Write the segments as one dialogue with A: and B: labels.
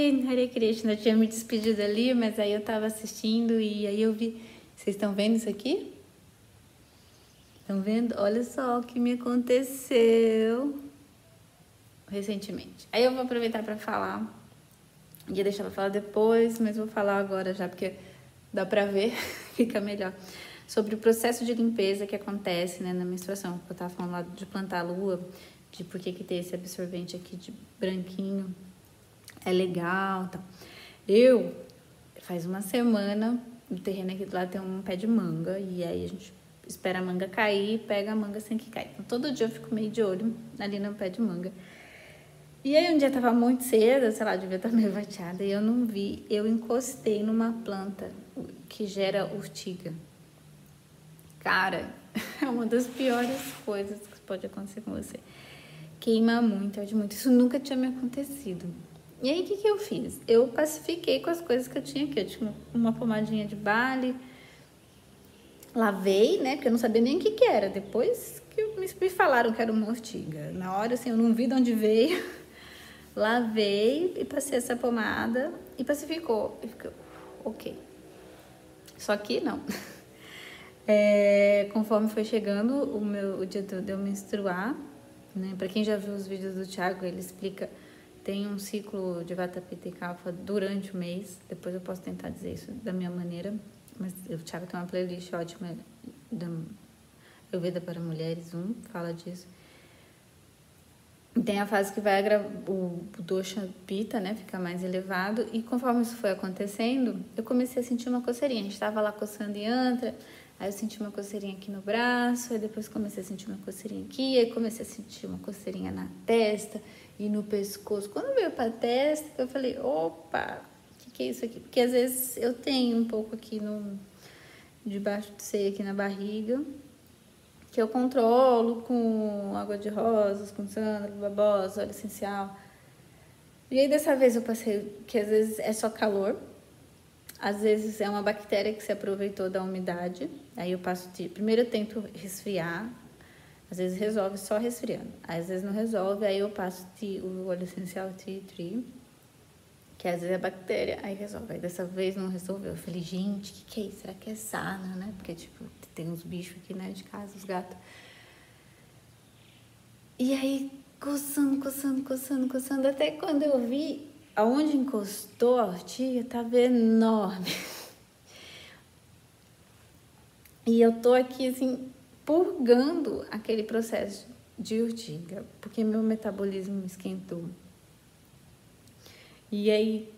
A: Hare Krishna. Eu tinha me despedido ali, mas aí eu tava assistindo e aí eu vi... Vocês estão vendo isso aqui? Estão vendo? Olha só o que me aconteceu recentemente. Aí eu vou aproveitar para falar. Ia deixar pra falar depois, mas vou falar agora já, porque dá pra ver, fica melhor. Sobre o processo de limpeza que acontece, né, na menstruação. Eu tava falando lá de plantar a lua, de por que tem esse absorvente aqui de branquinho. É legal, tá? Faz uma semana, no terreno aqui do lado tem um pé de manga, e aí a gente espera a manga cair e pega a manga sem que caia. Então todo dia eu fico meio de olho ali no pé de manga. E aí um dia tava muito cedo, sei lá, devia estar meio vateada, e eu não vi. Eu encostei numa planta que gera urtiga. Cara, é uma das piores coisas que pode acontecer com você. Queima muito, arde muito. Isso nunca tinha me acontecido. E aí, o que eu fiz? Eu pacifiquei com as coisas que eu tinha aqui. Eu tinha uma pomadinha de Bali, lavei, né, porque eu não sabia nem o que era. Depois que me falaram que era uma urtiga. Na hora, assim, eu não vi de onde veio. Lavei e passei essa pomada e pacificou. E ficou ok. Só que não. Conforme foi chegando o dia de eu menstruar, né? Pra quem já viu os vídeos do Thiago, ele explica, tem um ciclo de Vata, Pitta e Kapha durante o mês. Depois eu posso tentar dizer isso da minha maneira. Mas o Thiago tem uma playlist ótima da Ayurveda para Mulheres, fala disso. Tem a fase que vai o dosha Pitta, né, fica mais elevado, e conforme isso foi acontecendo, eu comecei a sentir uma coceirinha. A gente estava lá coçando yantra, aí eu senti uma coceirinha aqui no braço, aí depois comecei a sentir uma coceirinha aqui, aí comecei a sentir uma coceirinha na testa e no pescoço. Quando veio pra testa, eu falei, opa, o que é isso aqui? Porque às vezes eu tenho um pouco aqui debaixo do seio, aqui na barriga, que eu controlo com água de rosas, com sândalo, babosa, óleo essencial. E aí dessa vez eu passei que às vezes é só calor, às vezes é uma bactéria que se aproveitou da umidade. Aí eu passo primeiro eu tento resfriar, às vezes resolve só resfriando, às vezes não resolve, aí eu passo o óleo essencial Tea Tree, que às vezes é bactéria, aí resolve. Aí dessa vez não resolveu. Eu falei, gente, o que é isso? Será que é sarna, né? Porque, tipo, tem uns bichos aqui, né, de casa, os gatos. E aí, coçando, até quando eu vi aonde encostou a ortiga, tava enorme. E eu tô aqui, assim, purgando aquele processo de urtiga, porque meu metabolismo esquentou. E aí,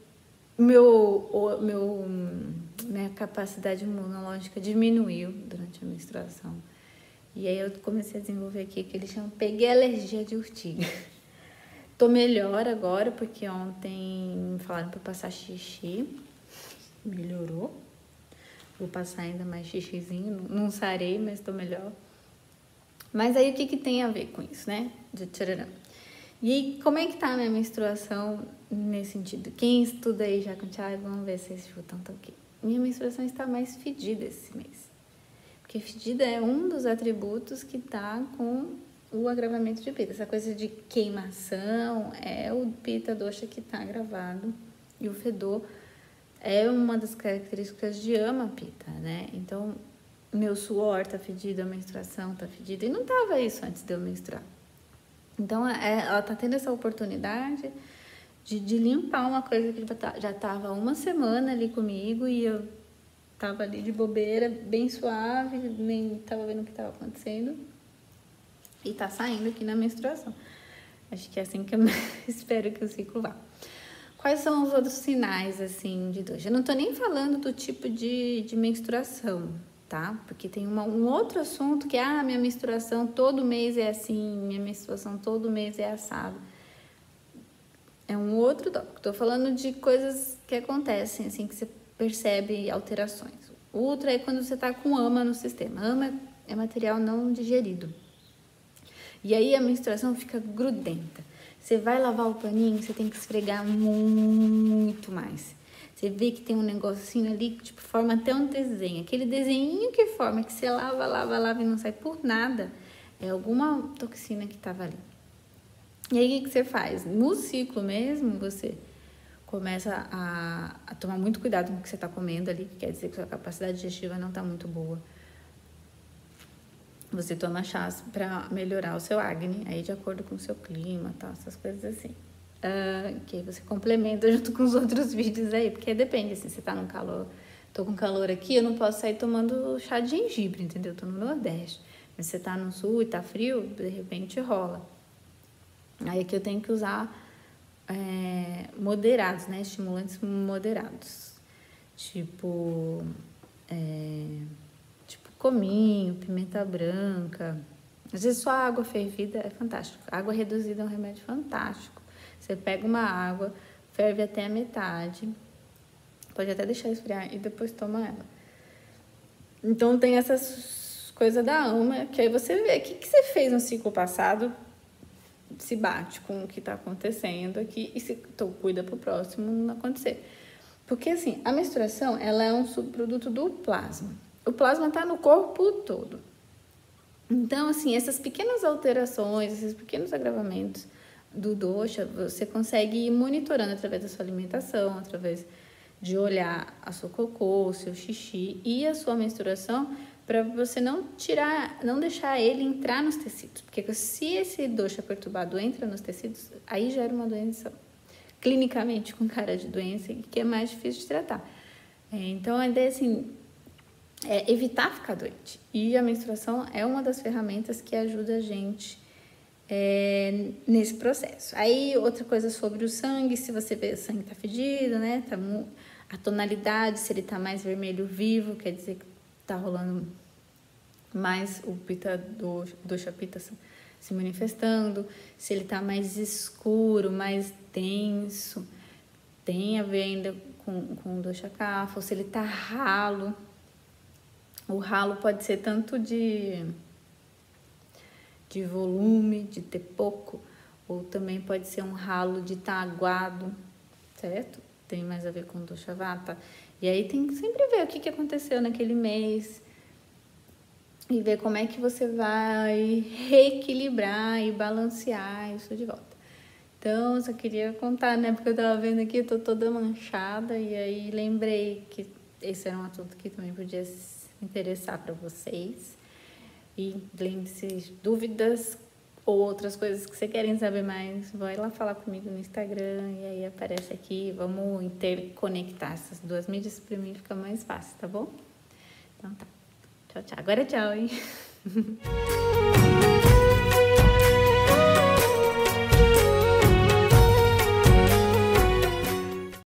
A: minha capacidade imunológica diminuiu durante a menstruação. E aí eu comecei a desenvolver aqui que eles chamam, peguei alergia de urtiga. Tô melhor agora, porque ontem me falaram para passar xixi, melhorou. Vou passar ainda mais xixizinho, não sarei, mas tô melhor. Mas aí o que tem a ver com isso, né? De tchararã. E aí, como é que tá a minha menstruação nesse sentido? Quem estuda aí já com o Thiago, vamos ver se vocês chutam tão aqui. Minha menstruação está mais fedida esse mês. Porque fedida é um dos atributos que tá com o agravamento de Pitta. Essa coisa de queimação é o Pitta dosha que tá agravado. E o fedor é uma das características de Ama Pitta, né? Então, meu suor tá fedido, a menstruação tá fedida. E não tava isso antes de eu menstruar. Então, ela tá tendo essa oportunidade de limpar uma coisa que já tava uma semana ali comigo e eu tava ali de bobeira, bem suave, nem tava vendo o que tava acontecendo. E tá saindo aqui na menstruação. Acho que é assim que eu espero que o ciclo vá. Quais são os outros sinais, assim, de dor? Eu não tô nem falando do tipo de menstruação, tá? Porque tem um outro assunto que é, minha menstruação todo mês é assim, minha menstruação todo mês é assado. É um outro tópico. Tô falando de coisas que acontecem, assim, que você percebe alterações. O outro é quando você tá com ama no sistema. Ama é material não digerido. E aí a menstruação fica grudenta. Você vai lavar o paninho, você tem que esfregar muito mais. Você vê que tem um negocinho ali que tipo, forma até um desenho. Aquele desenho que forma, que você lava e não sai por nada. É alguma toxina que estava ali. E aí o que você faz? No ciclo mesmo, você começa a tomar muito cuidado com o que você está comendo ali, que quer dizer que sua capacidade digestiva não está muito boa. Você toma chás para melhorar o seu acne, aí de acordo com o seu clima, tal, essas coisas assim. Que aí você complementa junto com os outros vídeos aí, porque depende, assim, você tá num calor, tô com calor aqui, eu não posso sair tomando chá de gengibre, entendeu? Tô no Nordeste. Mas você tá no Sul e tá frio, de repente rola. Aí aqui eu tenho que usar moderados, né? Estimulantes moderados. Tipo cominho, pimenta branca. Às vezes só água fervida é fantástico. Água reduzida é um remédio fantástico. Você pega uma água, ferve até a metade. Pode até deixar esfriar e depois toma ela. Então tem essas coisas da alma, que aí você vê o que você fez no ciclo passado, se bate com o que está acontecendo aqui e se cuida para o próximo não acontecer. Porque assim, a menstruação, ela é um subproduto do plasma. O plasma está no corpo todo. Então, assim, essas pequenas alterações, esses pequenos agravamentos do dosha, você consegue ir monitorando através da sua alimentação, através de olhar a sua cocô, o seu xixi e a sua menstruação, para você não deixar ele entrar nos tecidos. Porque se esse dosha perturbado entra nos tecidos, aí gera uma doença clinicamente com cara de doença que é mais difícil de tratar. Então, a ideia assim, é evitar ficar doente. E a menstruação é uma das ferramentas que ajuda a gente nesse processo. Aí, outra coisa sobre o sangue, se você vê o sangue tá fedido, né? A tonalidade, se ele tá mais vermelho vivo, quer dizer que tá rolando mais o dosha pitta se manifestando. Se ele tá mais escuro, mais denso, tem a ver ainda com o dosha kapha. Ou se ele tá ralo. O ralo pode ser tanto de volume, de ter pouco, ou também pode ser um ralo de estar aguado, certo? Tem mais a ver com dosha vata. E aí tem que sempre ver o que aconteceu naquele mês e ver como é que você vai reequilibrar e balancear isso de volta. Então, eu só queria contar, né? Porque eu tava vendo aqui, eu tô toda manchada e aí lembrei que esse era um assunto que também podia interessar para vocês. E lembre-se, dúvidas ou outras coisas que você querem saber mais, vai lá falar comigo no Instagram e aí aparece aqui. Vamos interconectar essas duas mídias, para mim fica mais fácil, tá bom? Então tá. Tchau, tchau. Agora tchau, hein?